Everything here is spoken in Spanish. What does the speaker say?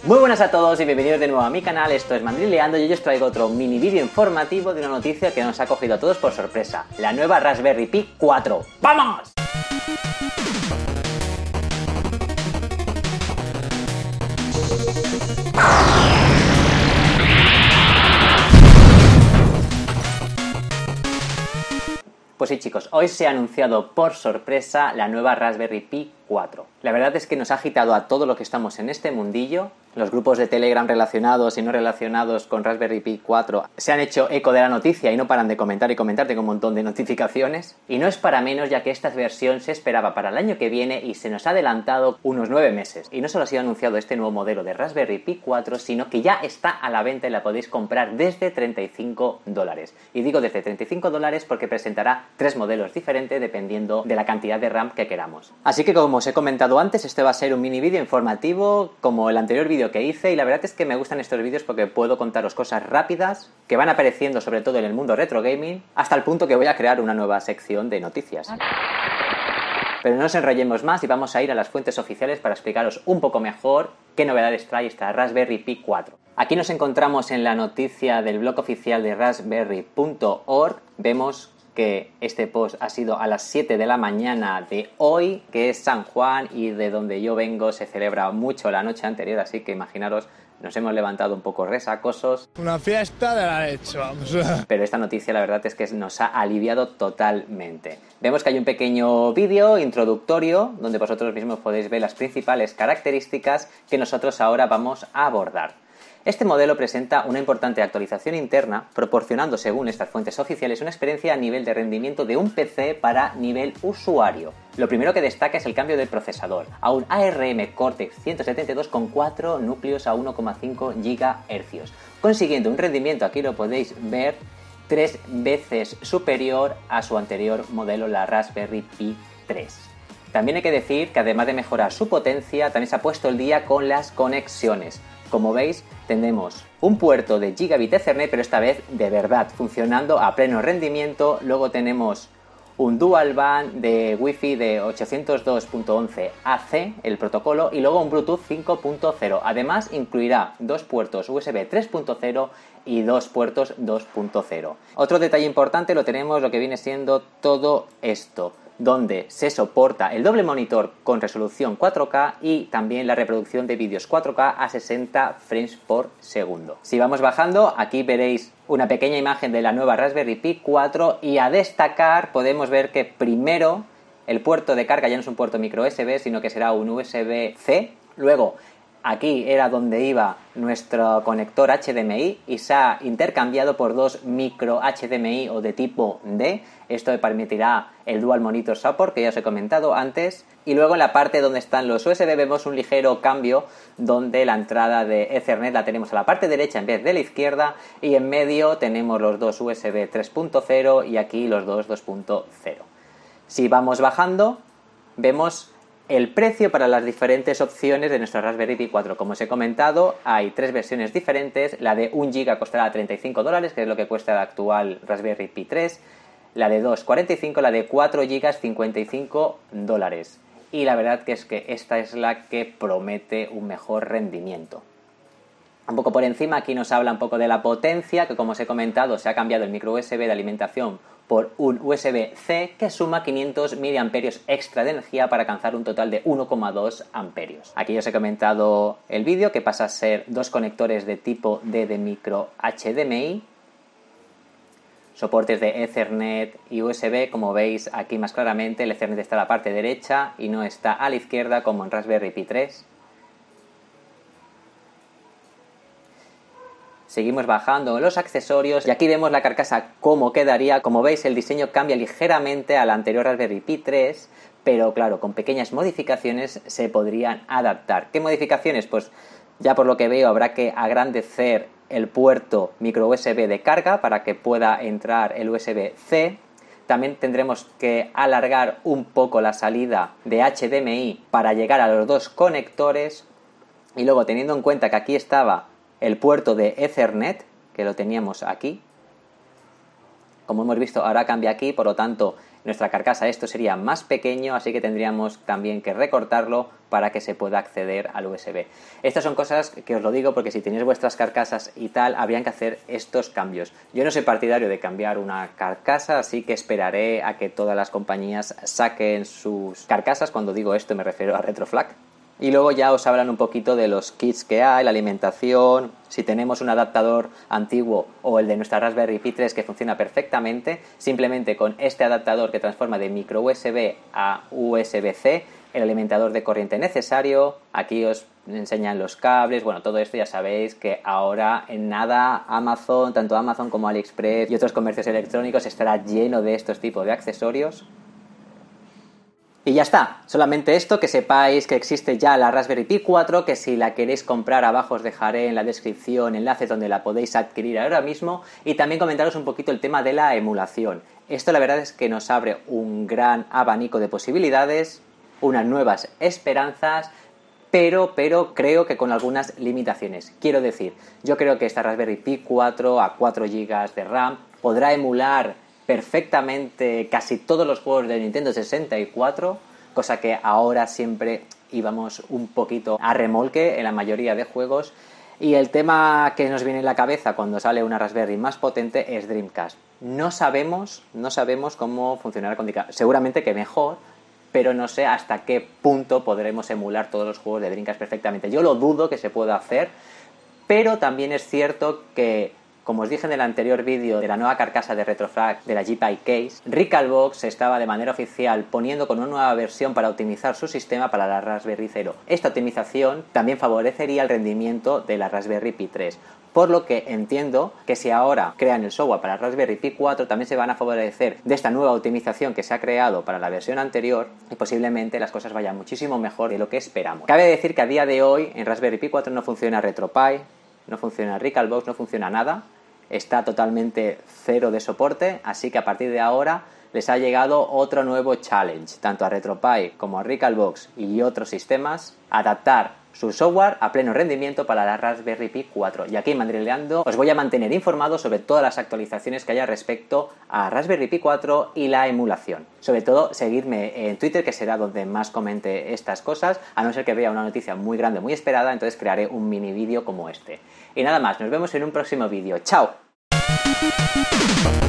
Muy buenas a todos y bienvenidos de nuevo a mi canal, esto es Mandrileando y hoy os traigo otro mini vídeo informativo de una noticia que nos ha cogido a todos por sorpresa, la nueva Raspberry Pi 4. ¡Vamos! Pues sí chicos, hoy se ha anunciado por sorpresa la nueva Raspberry Pi 4. La verdad es que nos ha agitado a todo lo que estamos en este mundillo. Los grupos de Telegram relacionados y no relacionados con Raspberry Pi 4 se han hecho eco de la noticia y no paran de comentar y comentar, tengo un montón de notificaciones. Y no es para menos, ya que esta versión se esperaba para el año que viene y se nos ha adelantado unos 9 meses. Y no solo ha sido anunciado este nuevo modelo de Raspberry Pi 4, sino que ya está a la venta y la podéis comprar desde $35. Y digo desde $35 porque presentará 3 modelos diferentes dependiendo de la cantidad de RAM que queramos. Así que como os he comentado antes, este va a ser un mini vídeo informativo como el anterior vídeo que hice, y la verdad es que me gustan estos vídeos porque puedo contaros cosas rápidas que van apareciendo sobre todo en el mundo retro gaming, hasta el punto que voy a crear una nueva sección de noticias. Pero no nos enrollemos más y vamos a ir a las fuentes oficiales para explicaros un poco mejor qué novedades trae esta Raspberry Pi 4. Aquí nos encontramos en la noticia del blog oficial de raspberry.org. Vemos que este post ha sido a las 7 de la mañana de hoy, que es San Juan, y de donde yo vengo se celebra mucho la noche anterior, así que imaginaros, nos hemos levantado un poco resacosos. Una fiesta de la leche, vamos. Pero esta noticia la verdad es que nos ha aliviado totalmente. Vemos que hay un pequeño vídeo introductorio donde vosotros mismos podéis ver las principales características que nosotros ahora vamos a abordar. Este modelo presenta una importante actualización interna, proporcionando, según estas fuentes oficiales, una experiencia a nivel de rendimiento de un PC para nivel usuario. Lo primero que destaca es el cambio del procesador, a un ARM Cortex 172 con 4 núcleos a 1,5 GHz, consiguiendo un rendimiento, aquí lo podéis ver, 3 veces superior a su anterior modelo, la Raspberry Pi 3. También hay que decir que además de mejorar su potencia, también se ha puesto el día con las conexiones. Como veis, tenemos un puerto de Gigabit Ethernet, pero esta vez de verdad, funcionando a pleno rendimiento. Luego tenemos un Dual Band de Wi-Fi de 802.11ac, el protocolo, y luego un Bluetooth 5.0. Además, incluirá 2 puertos USB 3.0 y 2 puertos 2.0. Otro detalle importante lo tenemos, lo que viene siendo todo esto, donde se soporta el doble monitor con resolución 4K y también la reproducción de vídeos 4K a 60 frames por segundo. Si vamos bajando, aquí veréis una pequeña imagen de la nueva Raspberry Pi 4 y a destacar podemos ver que primero el puerto de carga ya no es un puerto micro USB, sino que será un USB-C. Luego aquí era donde iba nuestro conector HDMI y se ha intercambiado por 2 micro HDMI o de tipo D. Esto permitirá el Dual Monitor Support que ya os he comentado antes. Y luego en la parte donde están los USB vemos un ligero cambio donde la entrada de Ethernet la tenemos a la parte derecha en vez de la izquierda, y en medio tenemos los 2 USB 3.0 y aquí los 2 2.0. Si vamos bajando vemos el precio para las diferentes opciones de nuestra Raspberry Pi 4. Como os he comentado, hay 3 versiones diferentes. La de 1 GB costará $35, que es lo que cuesta la actual Raspberry Pi 3. La de 2, $45, la de 4 GB, $55. Y la verdad que es que esta es la que promete un mejor rendimiento. Un poco por encima aquí nos habla un poco de la potencia, que como os he comentado se ha cambiado el micro USB de alimentación por un USB-C que suma 500 mAh extra de energía para alcanzar un total de 1,2 amperios. Aquí os he comentado el vídeo que pasa a ser 2 conectores de tipo D de micro HDMI, soportes de Ethernet y USB. Como veis aquí más claramente el Ethernet está a la parte derecha y no está a la izquierda como en Raspberry Pi 3. Seguimos bajando los accesorios y aquí vemos la carcasa cómo quedaría. Como veis el diseño cambia ligeramente a la anterior Raspberry Pi 3, pero claro, con pequeñas modificaciones se podrían adaptar. ¿Qué modificaciones? Pues ya por lo que veo habrá que agrandecer el puerto micro USB de carga para que pueda entrar el USB-C. También tendremos que alargar un poco la salida de HDMI para llegar a los 2 conectores. Y luego, teniendo en cuenta que aquí estaba el puerto de Ethernet, que lo teníamos aquí, como hemos visto ahora cambia aquí, por lo tanto nuestra carcasa esto sería más pequeño, así que tendríamos también que recortarlo para que se pueda acceder al USB. Estas son cosas que os lo digo porque si tenéis vuestras carcasas y tal, habrían que hacer estos cambios. Yo no soy partidario de cambiar una carcasa, así que esperaré a que todas las compañías saquen sus carcasas. Cuando digo esto me refiero a Retroflag. Y luego ya os hablan un poquito de los kits que hay, la alimentación, si tenemos un adaptador antiguo o el de nuestra Raspberry Pi 3 que funciona perfectamente, simplemente con este adaptador que transforma de micro USB a USB-C, el alimentador de corriente necesario, aquí os enseñan los cables, bueno, todo esto ya sabéis que ahora en nada Amazon, tanto Amazon como AliExpress y otros comercios electrónicos estará lleno de estos tipos de accesorios. Y ya está, solamente esto, que sepáis que existe ya la Raspberry Pi 4, que si la queréis comprar abajo os dejaré en la descripción enlaces donde la podéis adquirir ahora mismo, y también comentaros un poquito el tema de la emulación. Esto la verdad es que nos abre un gran abanico de posibilidades, unas nuevas esperanzas, pero creo que con algunas limitaciones. Quiero decir, yo creo que esta Raspberry Pi 4 a 4 GB de RAM podrá emular perfectamente casi todos los juegos de Nintendo 64, cosa que ahora siempre íbamos un poquito a remolque en la mayoría de juegos. Y el tema que nos viene en la cabeza cuando sale una Raspberry más potente es Dreamcast. No sabemos cómo funcionará con Dreamcast. Seguramente que mejor, pero no sé hasta qué punto podremos emular todos los juegos de Dreamcast perfectamente. Yo lo dudo que se pueda hacer, pero también es cierto que, como os dije en el anterior vídeo de la nueva carcasa de Retroflag de la G-Pi Case, Recalbox estaba de manera oficial poniendo con una nueva versión para optimizar su sistema para la Raspberry Zero. Esta optimización también favorecería el rendimiento de la Raspberry Pi 3. Por lo que entiendo que si ahora crean el software para Raspberry Pi 4 también se van a favorecer de esta nueva optimización que se ha creado para la versión anterior y posiblemente las cosas vayan muchísimo mejor de lo que esperamos. Cabe decir que a día de hoy en Raspberry Pi 4 no funciona RetroPie, no funciona Recalbox, no funciona nada, está totalmente cero de soporte, así que a partir de ahora les ha llegado otro nuevo challenge, tanto a RetroPie como a Recalbox y otros sistemas, adaptar su software a pleno rendimiento para la Raspberry Pi 4. Y aquí en Madrileando os voy a mantener informados sobre todas las actualizaciones que haya respecto a Raspberry Pi 4 y la emulación. Sobre todo, seguidme en Twitter, que será donde más comente estas cosas, a no ser que vea una noticia muy grande, muy esperada, entonces crearé un mini vídeo como este. Y nada más, nos vemos en un próximo vídeo. ¡Chao!